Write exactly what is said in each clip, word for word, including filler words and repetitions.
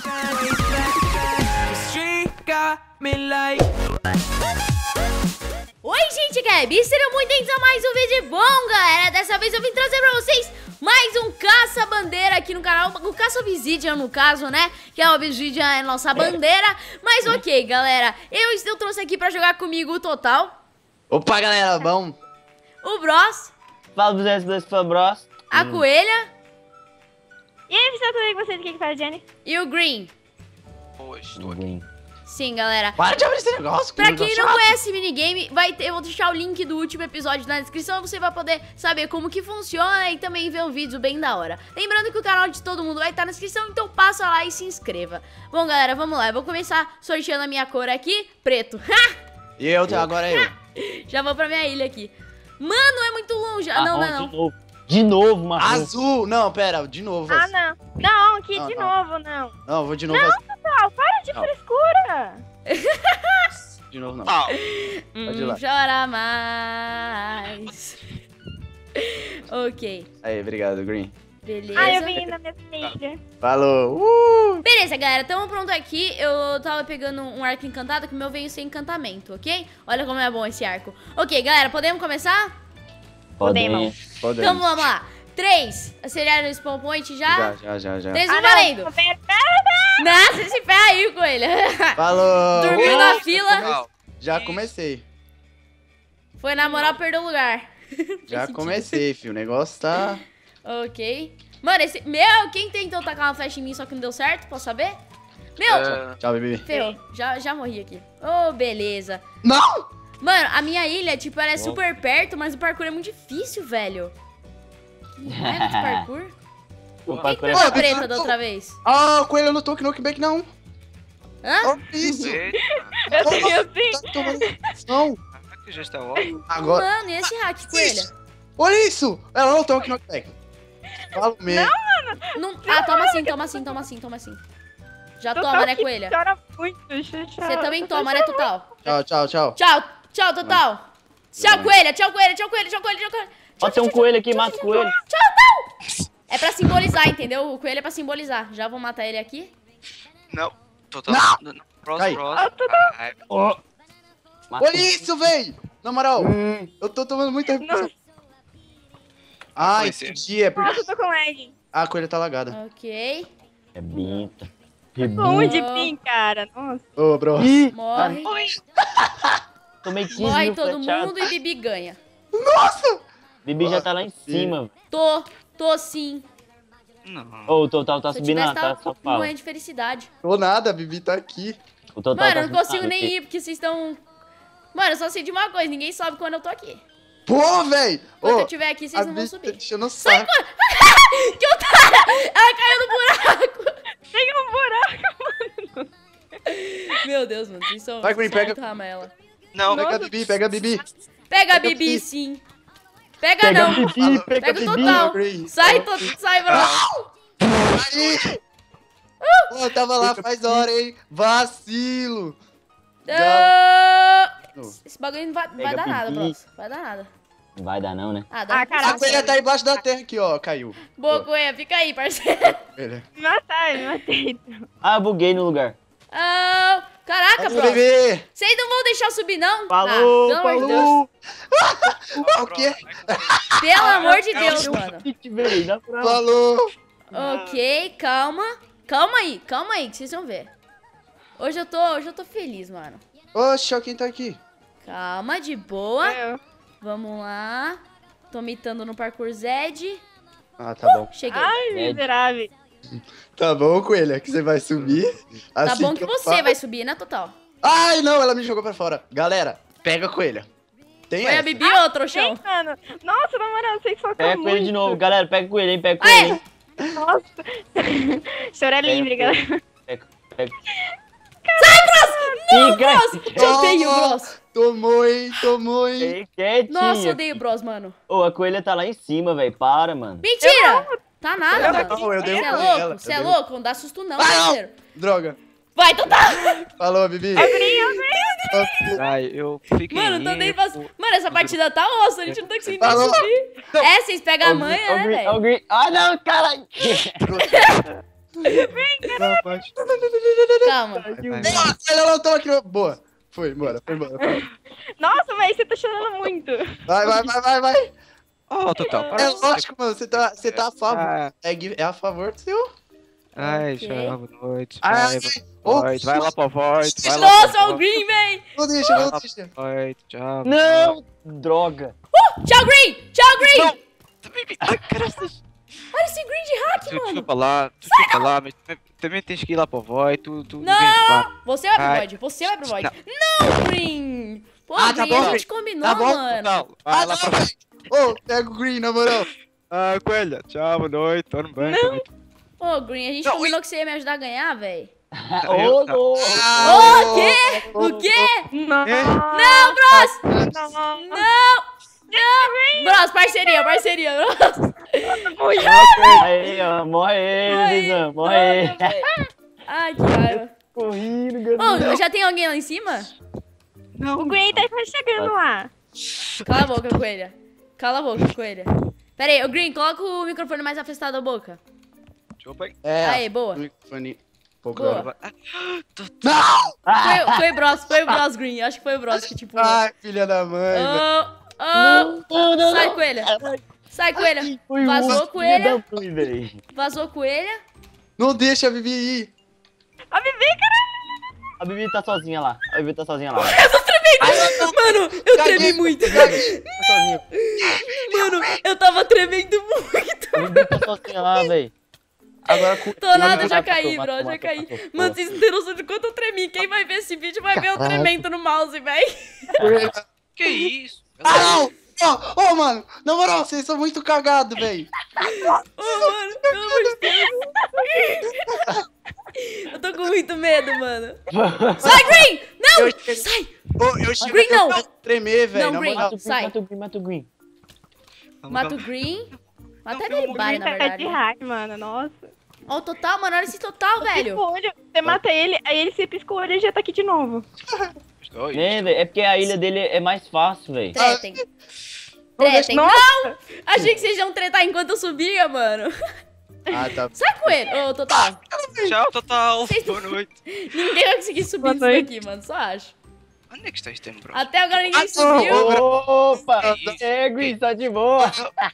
Oi, gente, Gabi, sejam muito bem-vindos a mais um vídeo bom, galera. Dessa vez eu vim trazer pra vocês mais um caça-bandeira aqui no canal. O caça-obsidian, no caso, né? Que a obsidian é a nossa bandeira. Mas ok, galera, eu, eu trouxe aqui pra jogar comigo o Total. Opa, galera, bom? O Bros. Fala dos S dois Fan Bros. A hum. Coelha. E aí, pessoal, tudo bem com vocês? O que que faz, Jenny? E o Green. Hoje estou aqui. Sim, galera. Para de abrir esse negócio. Pra quem não conhece minigame, vai ter, eu vou deixar o link do último episódio na descrição. Você vai poder saber como que funciona e também ver um vídeo bem da hora. Lembrando que o canal de todo mundo vai estar na descrição, então passa lá e se inscreva. Bom, galera, vamos lá. Eu vou começar sorteando a minha cor aqui. Preto. E eu, agora eu. Já vou pra minha ilha aqui. Mano, é muito longe. Ah, não, não, não. De novo, de novo marrom. Azul. Não, pera, de novo. Ah, não. Não, aqui Não, de não. novo, não. Não, vou de novo. Não, azul. pessoal, para de Não. frescura. De novo, não. Ah, Pode ir lá. Hum, chora mais. Ok, Aí, obrigado, Green. beleza. Ah, eu vim na minha ilha. Falou. Uh! Beleza, galera, tamo pronto aqui. Eu tava pegando um arco encantado que o meu veio sem encantamento, ok? Olha como é bom esse arco. Ok, galera, podemos começar? Podemos. Podemos. Então vamos lá. Três. Aceleraram o spawn point já? Já, já, já, já. Três, Ah, um, não, valendo. pera, pera. Nossa, esse pé aí, coelha. Falou. Dormiu Uh! na fila. Total. Já comecei. Foi na moral, perdeu o lugar. Já sentido. comecei, filho. O negócio tá... Ok. Mano, esse... Meu, quem tentou tacar uma flecha em mim só que não deu certo? Posso saber? Meu, É, Tchau, bebê. ferrou. Já, já morri aqui. Oh, beleza. Não! Mano, a minha ilha, tipo, ela é super perto, mas o parkour é muito difícil, velho. Que raiva de parkour. O Quem parkour que é foi a Ah, preta mas- da outra vez? Ah, o coelho não toque knockback, não. Hã? Olha isso. eita, Eu sei, eu sei. Tá tomando... Não. caraca, que já está ótimo. Agora... Mano, e esse hack, coelha? Olha isso. Ela não toca knockback. Falo mesmo. Não... Ah, toma assim, toma assim, toma assim, toma assim. Já Total toma, né, que coelha? Chora muito, Xuxa. Você também toma, né, Total? Tchau, tchau, tchau. Tchau, tchau, Total. Tchau, coelha, tchau, coelha, tchau, coelha, tchau, coelha, tchau, coelha. Pode ter um coelho aqui, mata o coelho. É pra simbolizar, entendeu? O coelho é pra simbolizar. Já vou matar ele aqui. Não, total. Não. Não. Cross, Cai. cross. Ai, Ó. Mata Olha isso, véi. Na moral, Hum. eu tô tomando muita Nossa, repressão. Ah, Foi sim. entendi. É porque nossa, eu tô com lag. a coelha tá lagada. Ok. É binta. Onde Oh. pin, cara? Nossa. Ô, bro. Ih, Morre. tomei quinze Morre mil todo flechados. mundo e Bibi ganha. Bibi já tá lá em Nossa, cima. Tô, tô sim. Não. Ô, o Total tá Se eu subindo tivesse, lá, tá? tava Só fala. morrendo de felicidade. Tô nada, a Bibi tá aqui. O Total Mano, tá eu não consigo subindo nem aqui. ir, porque vocês estão... Mano, eu só sei de uma coisa, ninguém sobe quando eu tô aqui. Pô, véi. Quando Ô, eu estiver aqui, a vocês não vão Bibi tá subir. enchendo o saco. Que otária! Ela caiu no buraco! Tem um buraco. Meu Deus, mano, vocês são... Vai, Green, vocês pega- são muito rama ela. Não, Pega a Bibi, pega a Bibi. Pega a Pega a Bibi, Bibi. sim. Pega, Pega não. Bibi, pega Pega o Bibi. Total. Green. Sai, to... sai, bro. Aí. Pô, eu tava lá faz hora, hein. Vacilo. Ah, Esse bagulho não vai, vai Pega dar nada, Bibi. bro. Vai dar nada. Não vai dar não, né? Ah, dá. Ah, caraca. A coelha tá embaixo da terra aqui, ó. Caiu. Boa, Coelha, fica aí, parceiro. Coelha. Me matar, me matei. Ah, buguei no lugar. Ah, caraca, Vamos, bro. bebê. Vocês não vão deixar eu subir, não? Falou, ah, pelo amor de Deus. falou. O quê? Pelo amor de Deus, mano. Fit, velho, na moral. Falou. Ok, calma. Calma aí, calma aí, que vocês vão ver. Hoje eu tô, hoje eu tô feliz, mano. Oxe, ó quem tá aqui. Calma, de boa. Eu. Vamos lá. Tô mitando no parkour Zed. Ah, tá bom. Cheguei. Ai, miserável. Tá bom, coelha, que você vai subir. Tá assim bom que eu você falo. vai subir, né, Total? Ai, não, ela me jogou pra fora. Galera, pega a coelha. Tem Foi a essa. Bibi ou o trouxão? Vem, mano. Nossa, na moral, vocês focam Pega muito. com ele de novo, galera. Pega com ele, hein? Pega com Aê! ele, hein? Nossa. Choro é livre, Pega, galera. Pega, pega. Não, Fica Bros! Te odeio, Oh, Bros! Tomou, hein, tomou, hein. aí, quietinho. Nossa, eu odeio Bros, mano. Ô, a coelha tá lá em cima, velho. Para, mano. Mentira! Tá nada, Eu mano. não, eu Você é derrubei louco? ela, Você eu é derrubei. louco? Não dá susto não, Ah, não. parceiro. Droga. Vai, Total! Falou, Bibi. Ai, eu fiquei. Mano, tô nem eu- faz... Mano, essa partida tá ossa, a gente não tá conseguindo nem Falou. subir. É, vocês pegam a manha, Ó o né, Green, ó o velho? Green. Ah, não, caralho. Não, pode. Calma. Vai, vai, vai. Ah, ela não tava aqui. no- Boa. Foi embora, foi embora. Foi. Nossa, velho, você tá chorando muito. Vai, vai, vai, vai, vai. Ó, Total, para. É lógico, mano. Você tá, você tá a favor. Ah, É, gui- é a favor do seu. ai, Ok. tchau, boa noite. Ai, Vai, ô, Void, vai lá pra Void. Vai lá Nossa, pra o Green, véi. não deixa, não deixa. Void, tchau. Não! Droga! Tchau, Green. Tchau, Green. Ai, graças. Olha esse Green de hack, Tu mano. desculpa lá, tu desculpa lá, mas também- também tens que ir lá pro Void, tu, tu vem lá. Não. Você vai pro Ai. Void. Você vai pro Void. Não, Green. Pô, Ah, tá Green, bom, a gente Green. combinou, Tá bom, mano. Não, Ah, vai lá não, pra velho. Ô, pega o Green, na moral. Ah, Coelha, tchau, boa noite, dorme bem. Não. Ô, Green, a gente Não, combinou que você ia me ajudar a ganhar, velho. Ô, não. louco! Ah, O quê? O quê? Não. É? Não, Bros. Não. Não. Não. Bros, parceria, parceria. Bros. Aí, ó, morre ele, Ai, Zizan, morre ele. droga, velho. Ai, que raiva. Corrido, Ô, garoto. já tem alguém lá em cima? O Green tá chegando lá. Cala a boca, coelha. Cala a boca, coelha. Pera aí, ô Green, coloca o microfone mais afastado da boca. Desculpa aí. É. Aí, boa. o microfone. Pouco Boa. agora. Ah, Não! Foi, foi o Bros, foi o Bros, Green. Acho que foi o Bros que tipo. Ai, filha da mãe, velho. Oh, oh. Não, não, não. Sai, coelha. Sai, coelha. Foi Vazou, o coelha. da mãe, velho. Vazou, coelha. Não deixa a Bibi ir. Ó, Bibi, cara. A Bibi tá sozinha lá. A Bibi tá sozinha lá. Mano, eu Caguei, tremi muito. caguei. Tá sozinha. Mano, eu tava tremendo muito. A Bibi tá sozinha lá, velho. Agora com Tô nada, Matou, já matou, caí, matou, bro, já matou, caí. matou. Mano, vocês não têm noção de quanto eu tremi. Quem vai ver esse vídeo vai ver o tremendo no mouse, véi. que isso? Ah, não! Ô, ô, mano, na moral, vocês são muito cagados, velho. Ô, mano, pelo amor de Deus. Eu tô com muito medo, mano. Sai, Green! Não! Eu cheguei- Sai! Ô, eu chego Green, até não. pra tremer, velho. Não, na Green. moral. Mata o Sai. Green, mata o Green, mata o Green. Mata o Green. Mata Não, ele, não, Barry, O na Green tá verdade. de hack, mano. Nossa. Ó o total, mano. Olha esse total, Pisca velho. o olho, você mata ele, aí ele se pisca o olho e já tá aqui de novo. Oi. É, velho, é porque a ilha dele é mais fácil, velho. Tretem. Não, deixa- Tretem. Não! Achei que vocês iam tretar enquanto eu subia, mano. Ah, tá. Sai com ele. Ô, total. Tchau, Total. Vocês- Boa noite. Ninguém vai conseguir subir Boa isso noite. daqui, mano. Só acho. Onde é que está este bro? Até agora ninguém Ah, subiu. não. Opa! É, Green, tá de boa.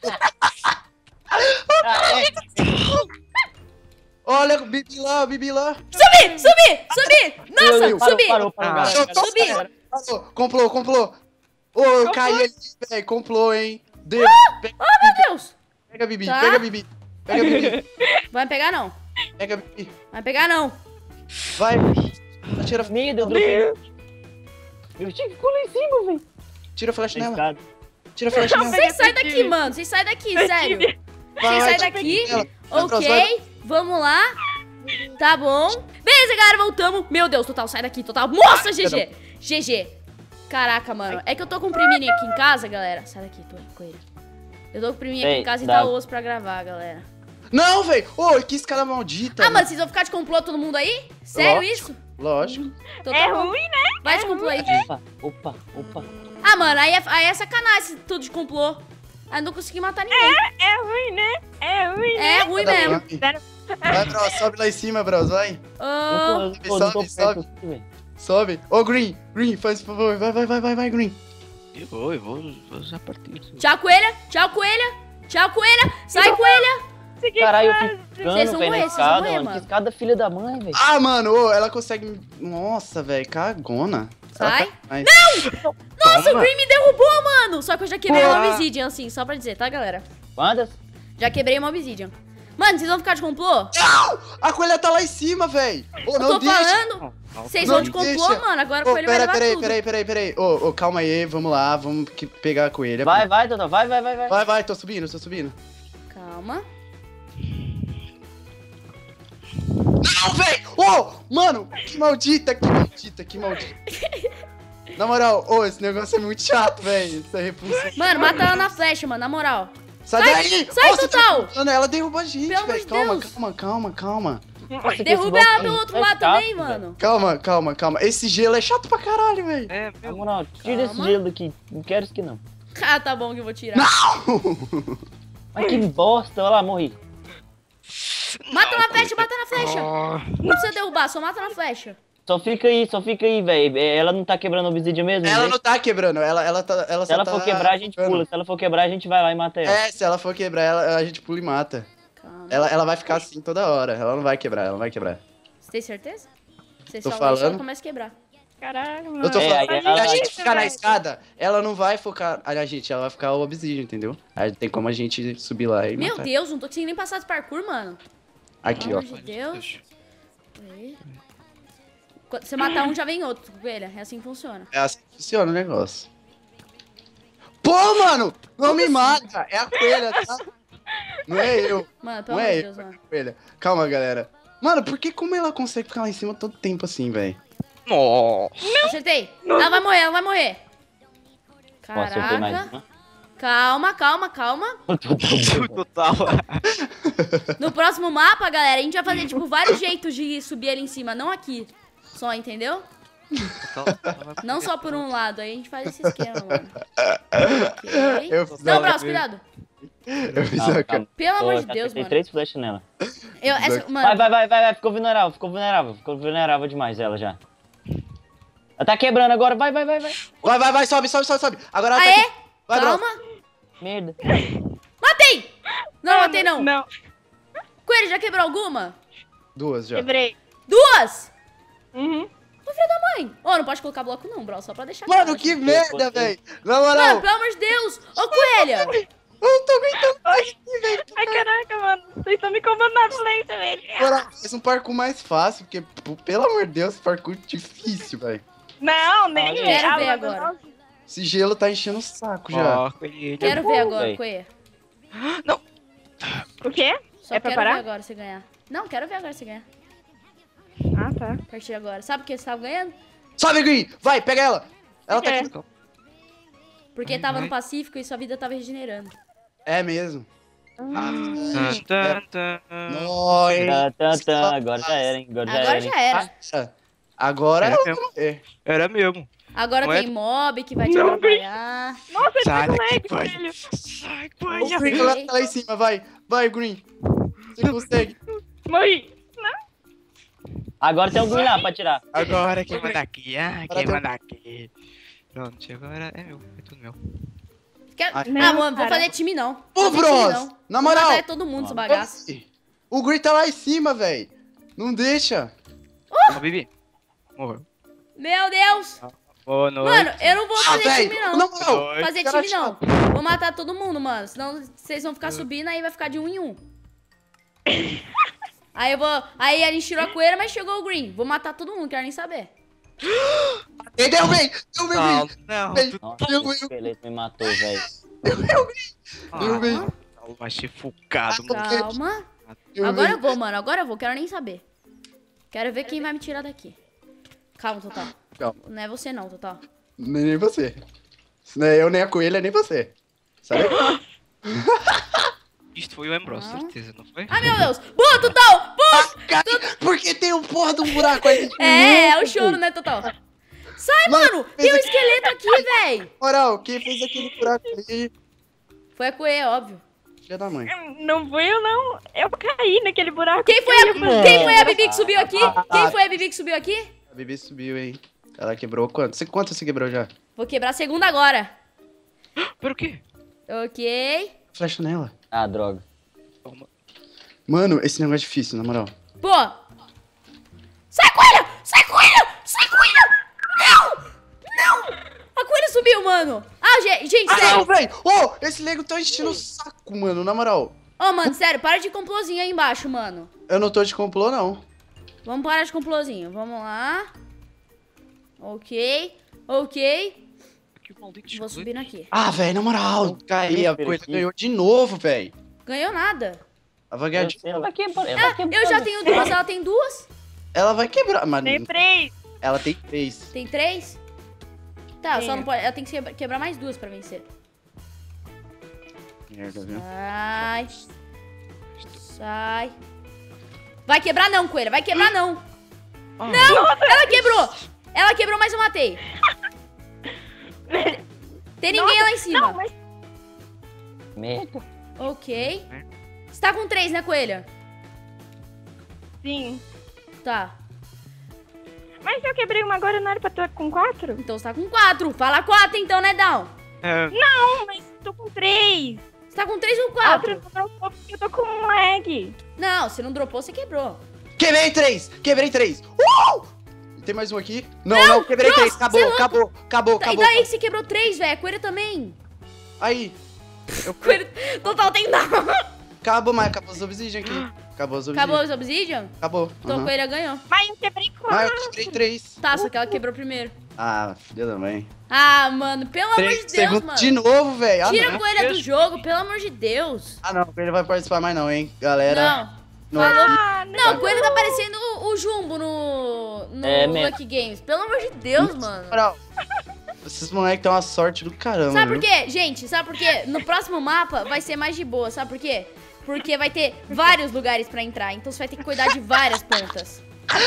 Olha, o Bibi lá, o Bibi lá. Subi, subi, subi. Nossa, Parou, subi. Parou, parou, Ah. galera, galera, Subi. galera. Parou, complô, complô. Ô, eu caí ali, velho. Complô, hein. Deu. Pega, Oh, meu Deus. pega a Bibi, Tá. pega a Bibi. Pega a Bibi. Vai pegar não. Pega a Bibi. Vai pegar não. Vai. Tira, Meu Deus, eu dropei. Meu time ficou lá em cima, velho. tira a flash nela. Escada. Tira a flash nela. Vocês saem daqui, mano. Vocês saem daqui, sério. Vai, Vocês saem tira daqui. ela. Vai pra- vai- Ok, vamos lá. Tá bom. Beleza, galera, voltamos. Meu Deus, Total, sai daqui, Total. Nossa, G G. G G. Caraca, mano. É que eu tô com o priminho aqui em casa, galera. Sai daqui, tô com ele. Eu tô com o priminho aqui Ei, em casa e dá- tá osso pra gravar, galera. Não, velho. Ô, que escada maldita. Ah, mano, vocês vão ficar de complô todo mundo aí? Sério Lógico. isso? Lógico. Então tá É bom. ruim, né? Vai de complô aí. Opa, opa, opa. Ah, mano, aí é, aí é sacanagem esse tudo de complô. Aí eu não consegui matar ninguém. É ruim, né? É ruim, né? É ruim Cada mesmo. um. Vai, bro, sobe lá em cima, bros, vai. Ah, Eu tô- pô, não tô sobe, perto sobe. aqui, velho. Sobe. Ô, Green, Green, faz por favor. Vai, vai, vai, vai, vai, Green. Eu vou, eu vou, vou usar partida. tchau, coelha. Tchau, coelha. Tchau, coelha. Sai, coelha. Consegui Caralho, eu quase. fico Vocês ficando, vão velho, na morrer, vocês vão escada, morrer, mano. mano. Que escada filha da mãe, velho. Ah, mano, ô, ela consegue... me- Nossa, velho, cagona. Sai. Mas... Nossa, o Toma. Green me derrubou, mano. Só que eu já quebrei Pô. uma obsidian, assim, só pra dizer, tá, galera? Quantas? Já quebrei uma obsidian. Mano, vocês vão ficar de complô? Não! A coelha tá lá em cima, velho. Ô, Eu não tô deixa. falando. Não, não, Vocês Não vão de complô, deixa. mano. Agora o Ô, coelho vai pera, levar peraí, tudo. peraí, peraí, peraí. Ô, ô, calma aí, vamos lá, vamos que- pegar a coelha. Vai, vai, Dodô, vai, vai, vai, vai. Vai, vai, tô subindo, tô subindo. Calma. Não, velho! Ô, mano, que maldita, que maldita, que maldita. Na moral, ô, esse negócio é muito chato, velho. Isso é repulsa. Mano, mata ela na flecha, mano, na moral. Sai, Sai, daí! sai, Ô, você tá Total! derrubando ela derruba a gente, Pelo amor velho. de Calma, Deus. calma, calma, calma. Nossa, que Derruba esse ela bloco do aí outro é lado chato, também, velho. mano. Calma, calma, calma. Esse gelo é chato pra caralho, velho. É, Na meu. moral, tira esse Calma. gelo daqui. Não quero isso aqui, não. Ah, tá bom que eu vou tirar. Ai, que bosta. Olha lá, morri. Mata na flecha, mata na flecha. Oh. Não precisa derrubar, só mata na flecha. Só fica aí, só fica aí, velho. Ela não tá quebrando o obsidian mesmo? Ela né? não tá quebrando, ela, ela, tá, ela Se só ela tá for quebrar, a gente ficando. pula. Se ela for quebrar, a gente vai lá e mata ela. É, se ela for quebrar, ela, a gente pula e mata. Calma. Ela, ela vai ficar assim toda hora. Ela não vai quebrar, ela não vai quebrar. Você tem certeza? Você Tô falam isso, ela falando. começa a quebrar. Caraca, mano. Eu tô É, falando, aí se ela- a gente Isso, ficar na velho. escada, ela não vai focar a gente, ela vai ficar o obsidian, entendeu? Aí tem como a gente subir lá e Meu matar. Deus, não tô conseguindo nem passar esse parkour, mano. Aqui, Pelo ó. amor de Deus. Aí. Quando você matar um, já vem outro, coelha. É assim que funciona. É assim que funciona o negócio. Pô, mano! Não me mata! É a coelha, tá? Não é eu. Mano, pelo Não amor é de eu, Deus, é a mano. coelha. Calma, galera. Mano, por que como ela consegue ficar lá em cima todo tempo assim, velho? Nossa. Acertei. Ela vai morrer, ela vai morrer. Ó, acertei mais Caraca. uma. Calma, calma, calma. Total. No próximo mapa, galera, a gente vai fazer, tipo, vários jeitos de subir ali em cima. Não aqui. Só, entendeu? Não só por um lado. Aí a gente faz esse esquema, mano. Ok. Eu fiz Não, a- Bros, cuidado. Eu fiz Calma, a calma. Pelo amor Pô, de já Deus, acertei mano. três flechas nela. Eu, essa, Vai, mano, vai, vai, vai, vai. Ficou vulnerável, ficou vulnerável. Ficou vulnerável demais ela já. Ela tá quebrando agora. Vai, vai, vai, vai. Vai, vai, vai, sobe, sobe, sobe, sobe. Agora ela tá aê, aqui. Vai, Bros. calma. Merda. Matei! Não, matei não. Não, Coelho, já quebrou alguma? Duas já. quebrei. Duas? Uhum. Ô, filho da mãe. Ô, não pode colocar bloco não, bro. Só pra deixar Mano, claro. que merda, velho. Na moral, Mano, pelo amor de Deus. Ô, coelha. eu não tô aguentando mais aqui, velho. Ai, caraca, mano. Vocês estão me comando na frente, velho. Bora, faz um parkour mais fácil, porque, p- pelo amor de Deus, parkour é difícil, velho. Não, nem Quero é. Ah, ver mano, agora. nossa. Esse gelo tá enchendo o saco já. Ó, coelho. Quero ver agora, véi. coelha. O quê? Só É pra quero parar? ver agora você ganhar. Não, quero ver agora você ganhar. Ah, tá. A partir de agora. Sabe por que você tava ganhando? Sobe, Green! Vai, pega ela! Ela tá É. aqui. Porque Vai, tava vai. no Pacífico e sua vida tava regenerando. É mesmo. Tan, tan, tan. Nossa. Tá, tá, tá. Agora já era, hein? Agora já Agora era. hein? já era. Agora Era ela mesmo. vai morrer. Era mesmo. Agora Não é? tem mob que vai te Não, atrapalhar. Nossa, ele tá Sai com daqui, lag, pai. filho. Sai, O coelho. Green ela tá lá em cima, vai. Vai, Green. Você consegue. Morri. Agora tem algum lá pra tirar. Agora quem manda aqui? Ah, Agora quem tem- manda aqui? Pronto, agora é meu. É tudo meu. Quer... Ai. ah, Não, mano, vou cara. fazer time não. Ô, Vou fazer time Bros! não. Na Vou moral! matar todo mundo, esse bagaço. O Green tá lá em cima, velho. Não deixa. Ó, Bibi. Morreu. Meu Deus! Boa noite. Mano, eu não vou Ah, fazer time velho. não. Na moral. Oi. Fazer Cara time não. Vou matar todo mundo, mano. Senão vocês vão ficar subindo, aí vai ficar de um em um. Aí eu vou. Aí a gente tirou a coelha, mas chegou o Green. Vou matar todo mundo, quero nem saber. Ei, deu bem. Deu bem, Não, Green. não. Bem. tu- Nossa, Eu- o esqueleto me matou, velho. Deu bem. Ah, vai ser focado, mano. Calma. Deu Agora bem. eu vou, mano. Agora eu vou, quero nem saber. Quero ver quem vai me tirar daqui. Calma, Total. Calma. Não é você não, Total. Nem você. Se não é eu, nem a coelha, nem você. Sabe? Isto foi o Ambrose, Não. certeza, não foi? Ai, meu Deus. Boa, Total. Boa. Cara, porque tem um porra de um buraco aí. É, é o choro, né, Total? Sai, mano. Tem um esqueleto aqui, véi. Moral, quem fez aquele buraco aí? Foi a coelha, óbvio. Filha da mãe. Não fui eu, não. Eu caí naquele buraco. Quem foi a, quem foi a Bibi que subiu aqui? Quem foi a Bibi que subiu aqui? A Bibi subiu, hein? Ela quebrou quanto? Você, quanto você quebrou já? Vou quebrar a segunda agora. Pera o quê? Ok. Flecha nela. Ah, droga. Mano, esse negócio é difícil, na moral. Pô. Sai, coelha! Sai, coelha! Sai, coelha! Não! Não! A coelha subiu, mano. Ah, gente, gente, Ah, sério. não, velho! Ô, esse Lego tá enchendo o saco, mano, na moral. Ô, mano, sério, para de complôzinho aí embaixo, mano. Eu não tô de complô, não. Vamos parar de complôzinho. Vamos lá. Ok. Ok. Que maldito de Vou coisa. subindo aqui. Ah, velho, na moral. Caí, a Creeper coisa aqui. ganhou de novo, velho. Ganhou nada. Ela vai ganhar Eu de... sei, ela vai quebrar. Ela Ah, vai quebrar. eu já tenho duas, ela tem duas. Ela vai quebrar, mas Tem três. ela tem três. Tem três? Tá, só Tenho. não pode. Ela tem que quebra- quebrar mais duas pra vencer. Merda, viu? Sai. Sai. Vai quebrar não, coelha. Vai quebrar não. Ah, Não! Ela quebrou! Ela quebrou, mas eu matei. Tem ninguém lá em cima. Não, mas Merda. Ok. Você tá com três, né, coelha? Sim. Tá. Mas se eu quebrei uma agora, não era pra estar com quatro? Então você tá com quatro. Fala quatro então, né, Down? É, Não, mas tô com três. Você tá com três ou A quatro? outra não dropou porque eu tô com um lag. Não, se não dropou, você quebrou. Quebrei três! Quebrei três! Uh! Tem mais um aqui? Não, não, quebrei nossa, três. Acabou, você é louco. acabou, acabou, Tá, e acabou. daí que você quebrou três, velho? A coelha também. Aí. Eu... Coelha... Total tem nada. Acabou, mas acabou os obsidian aqui. Acabou os obsidian. Acabou os obsidian? Acabou. Então a aham. coelha ganhou. Mas eu quebrei quatro. Ah, eu quebrei três. Tá, só que ela quebrou primeiro. Ah, filha da mãe. Ah, mano, pelo amor Três de Deus, segundos mano. de novo, velho. Ah, Tira não. a coelha do jogo, pelo amor de Deus. Ah, não. Ele vai participar mais não, hein, galera. Não. Não. Falou. Ah, Não, o coelho tá parecendo o, o Jumbo no, no É mesmo. Lucky Games. Pelo amor de Deus, mano. Moral, esses moleques têm uma sorte do caramba, Sabe por viu? quê? Gente, sabe por quê? No próximo mapa vai ser mais de boa, sabe por quê? Porque vai ter vários lugares pra entrar, então você vai ter que cuidar de várias pontas.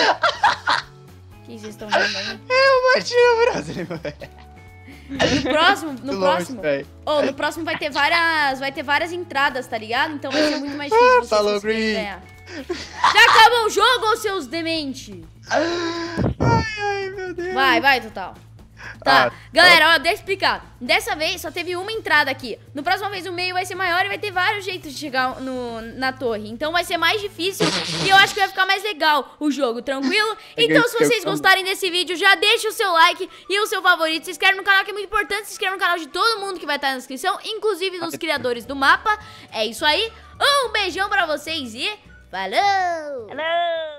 O que vocês estão vendo aí? Eu bati no Brasil, velho. No próximo, no Muito longe, próximo... velho. Oh, no próximo vai ter várias, vai ter várias entradas, tá ligado? Então vai ser muito mais difícil vocês Falou, conseguirem Green. ganhar. Já acabou o jogo, ô seus demente? Ai, ai, meu Deus. Vai, vai, Total. Tá, Ah, galera, ó, deixa eu explicar. Dessa vez só teve uma entrada aqui. No próximo vez o meio vai ser maior e vai ter vários jeitos de chegar no, na torre. Então vai ser mais difícil e eu acho que vai ficar mais legal o jogo, tranquilo? Então se vocês gostarem desse vídeo, já deixa o seu like e o seu favorito. Se inscreve no canal que é muito importante. Se inscreve no canal de todo mundo que vai estar na descrição, inclusive dos criadores do mapa. É isso aí. Um beijão pra vocês e falou! Hello.